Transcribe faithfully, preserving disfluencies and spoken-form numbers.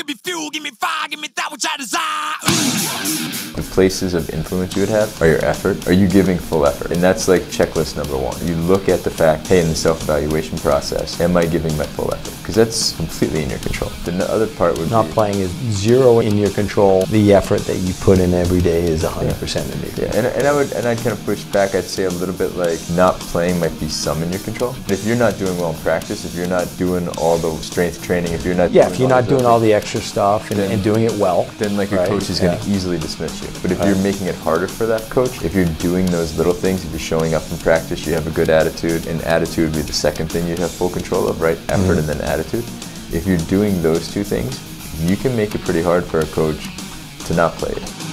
me fuel, give me fire, give me that which I desire. The places of influence you would have are your effort. Are you giving full effort? And that's like checklist number one. You look at the fact, hey, in the self-evaluation process, am I giving my full effort? Because that's completely in your control. The other part would Not be... playing is zero in your control. The effort that you put in every day is one hundred percent yeah. in your control. Yeah, and, and, I would, and I'd kind of push back. I'd say a little bit like not playing might be some in your control. But if you're not doing well in practice, if you're not doing all the strength training, if you're not Yeah, doing if you're all not doing all the extra stuff and, then, and doing it well, then like your right? coach is going to yeah. easily dismiss you. But if right. you're making it harder for that coach, if you're doing those little things, if you're showing up in practice, you have a good attitude, and attitude would be the second thing you'd have full control of, right? Effort mm-hmm. and then attitude. If you're doing those two things, you can make it pretty hard for a coach to not play it.